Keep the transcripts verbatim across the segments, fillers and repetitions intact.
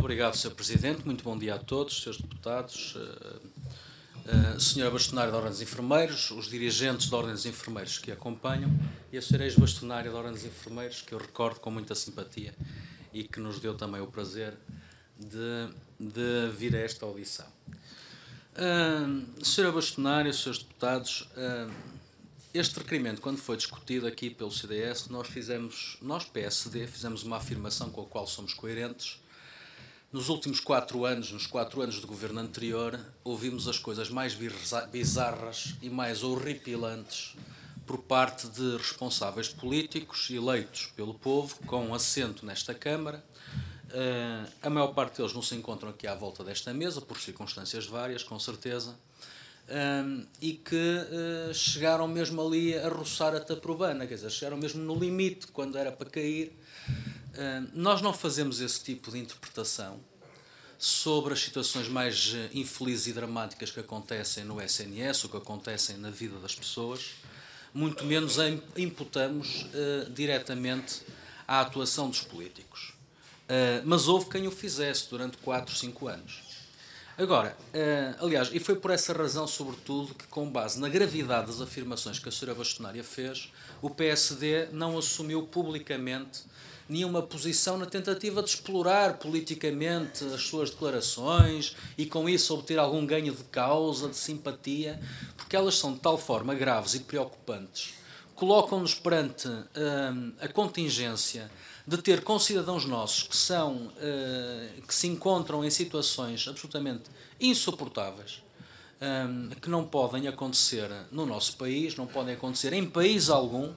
obrigado, senhor Presidente. Muito bom dia a todos, senhores deputados, uh, uh, senhora Bastonária da Ordem dos Enfermeiros, os dirigentes da Ordem dos Enfermeiros que acompanham e a senhora ex-bastonária da Ordem dos Enfermeiros, que eu recordo com muita simpatia e que nos deu também o prazer de, de vir a esta audição. Uh, senhora Bastonária, senhores deputados, uh, este requerimento, quando foi discutido aqui pelo C D S, nós fizemos, nós P S D, fizemos uma afirmação com a qual somos coerentes. Nos últimos quatro anos, nos quatro anos do governo anterior, ouvimos as coisas mais bizarras e mais horripilantes por parte de responsáveis políticos eleitos pelo povo, com assento nesta Câmara. Uh, a maior parte deles não se encontram aqui à volta desta mesa, por circunstâncias várias, com certeza, uh, e que uh, chegaram mesmo ali a roçar a taprobana, quer dizer, chegaram mesmo no limite, quando era para cair. Uh, nós não fazemos esse tipo de interpretação sobre as situações mais uh, infelizes e dramáticas que acontecem no S N S, ou que acontecem na vida das pessoas, muito menos a imputamos uh, diretamente à atuação dos políticos. Uh, mas houve quem o fizesse durante quatro, cinco anos. Agora, uh, aliás, e foi por essa razão, sobretudo, que com base na gravidade das afirmações que a senhora Bastonária fez, o P S D não assumiu publicamente nenhuma posição na tentativa de explorar politicamente as suas declarações e com isso obter algum ganho de causa, de simpatia, porque elas são de tal forma graves e preocupantes, colocam-nos perante uh, a contingência de ter concidadãos nossos que, são, uh, que se encontram em situações absolutamente insuportáveis, um, que não podem acontecer no nosso país, não podem acontecer em país algum,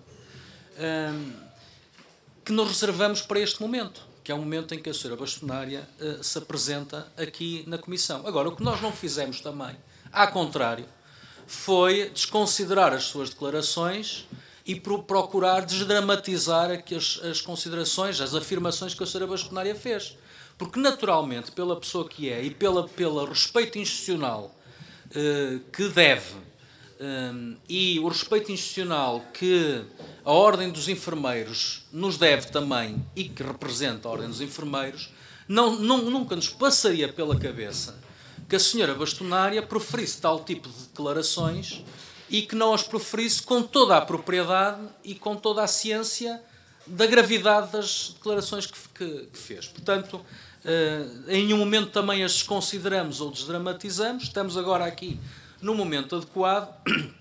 um, que nos reservamos para este momento, que é o momento em que a senhora Bastonária uh, se apresenta aqui na Comissão. Agora, o que nós não fizemos também, ao contrário, foi desconsiderar as suas declarações e procurar desdramatizar aqui as, as considerações, as afirmações que a senhora Bastonária fez. Porque, naturalmente, pela pessoa que é e pela, pela respeito institucional uh, que deve, um, e o respeito institucional que a Ordem dos Enfermeiros nos deve também e que representa a Ordem dos Enfermeiros, não, não, nunca nos passaria pela cabeça que a senhora Bastonária proferisse tal tipo de declarações e que não as proferisse com toda a propriedade e com toda a ciência da gravidade das declarações que, que, que fez. Portanto, uh, em nenhum momento também as desconsideramos ou desdramatizamos. Estamos agora aqui no momento adequado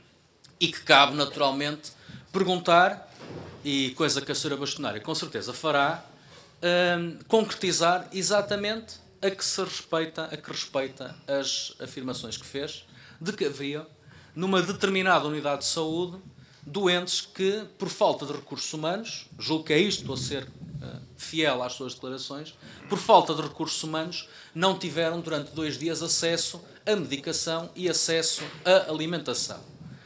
e que cabe, naturalmente, perguntar, e coisa que a senhora Bastonária com certeza fará, uh, concretizar exatamente a que se respeita, a que respeita as afirmações que fez, de que havia numa determinada unidade de saúde, doentes que, por falta de recursos humanos, julgo que é isto a ser uh, fiel às suas declarações, por falta de recursos humanos, não tiveram durante dois dias acesso à medicação e acesso à alimentação.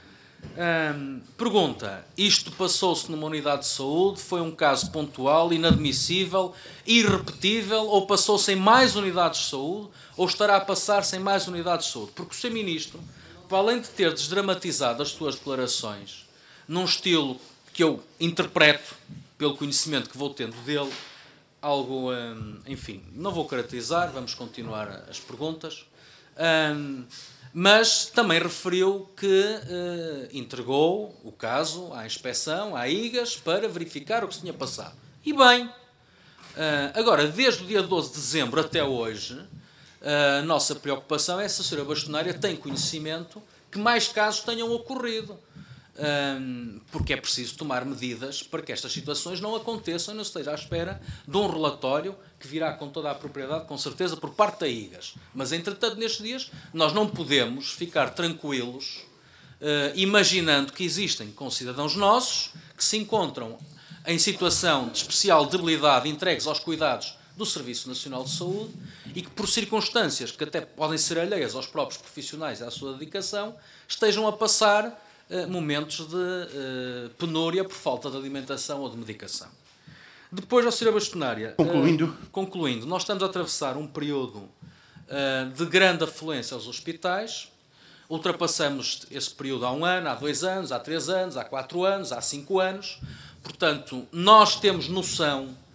Um, pergunta, isto passou-se numa unidade de saúde, foi um caso pontual, inadmissível, irrepetível, ou passou-se em mais unidades de saúde, ou estará a passar-se em mais unidades de saúde? Porque o senhor Ministro, para além de ter desdramatizado as suas declarações num estilo que eu interpreto, pelo conhecimento que vou tendo dele, algo, hum, enfim, não vou caracterizar, vamos continuar as perguntas, hum, mas também referiu que uh, entregou o caso à inspeção, à I G A S, para verificar o que se tinha passado. E bem, uh, agora, desde o dia doze de dezembro até hoje, a nossa preocupação é se a senhora Bastonária tem conhecimento que mais casos tenham ocorrido, porque é preciso tomar medidas para que estas situações não aconteçam e não se esteja à espera de um relatório que virá com toda a propriedade, com certeza, por parte da I G A S. Mas, entretanto, nestes dias, nós não podemos ficar tranquilos, imaginando que existem concidadãos nossos que se encontram em situação de especial debilidade, entregues aos cuidados do Serviço Nacional de Saúde e que, por circunstâncias que até podem ser alheias aos próprios profissionais e à sua dedicação, estejam a passar uh, momentos de uh, penúria por falta de alimentação ou de medicação. Depois, a senhora Bastonária... Concluindo. Uh, concluindo, nós estamos a atravessar um período uh, de grande afluência aos hospitais. Ultrapassamos esse período há um ano, há dois anos, há três anos, há quatro anos, há cinco anos. Portanto, nós temos noção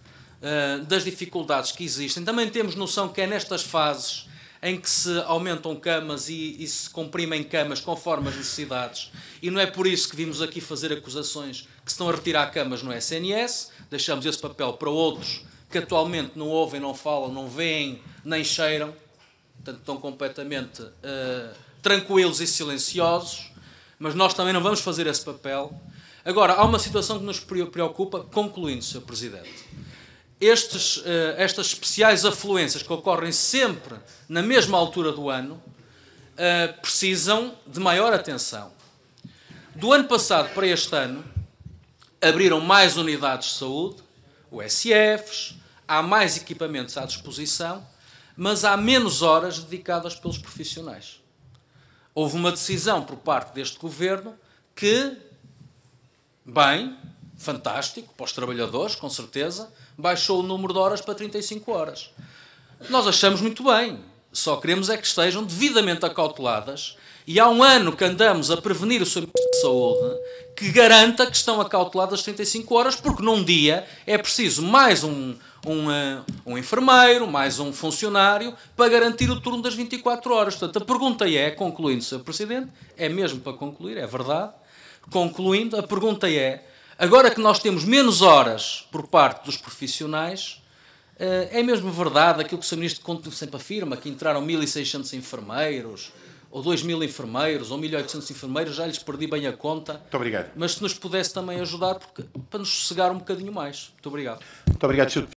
uh, das dificuldades que existem. Também temos noção que é nestas fases em que se aumentam camas e, e se comprimem camas conforme as necessidades. E não é por isso que vimos aqui fazer acusações que se estão a retirar camas no S N S. Deixamos esse papel para outros que atualmente não ouvem, não falam, não veem, nem cheiram. Portanto, estão completamente uh, tranquilos e silenciosos. Mas nós também não vamos fazer esse papel. Agora, há uma situação que nos preocupa, concluindo, senhor Presidente. Estes, uh, estas especiais afluências que ocorrem sempre na mesma altura do ano uh, precisam de maior atenção. Do ano passado para este ano, abriram mais unidades de saúde, U S Fs, há mais equipamentos à disposição, mas há menos horas dedicadas pelos profissionais. Houve uma decisão por parte deste Governo que, bem, fantástico, para os trabalhadores, com certeza, baixou o número de horas para trinta e cinco horas. Nós achamos muito bem, só queremos é que estejam devidamente acauteladas e há um ano que andamos a prevenir o seu Ministro de Saúde que garanta que estão acauteladas trinta e cinco horas, porque num dia é preciso mais um, um, uh, um enfermeiro, mais um funcionário para garantir o turno das vinte e quatro horas. Portanto, a pergunta é, concluindo, senhor Presidente, é mesmo para concluir, é verdade, concluindo, a pergunta é, agora que nós temos menos horas por parte dos profissionais, é mesmo verdade aquilo que o senhor Ministro sempre afirma, que entraram mil e seiscentos enfermeiros, ou dois mil enfermeiros, ou mil e oitocentos enfermeiros, já lhes perdi bem a conta. Muito obrigado. Mas se nos pudesse também ajudar, porque, para nos sossegar um bocadinho mais. Muito obrigado. Muito obrigado, senhor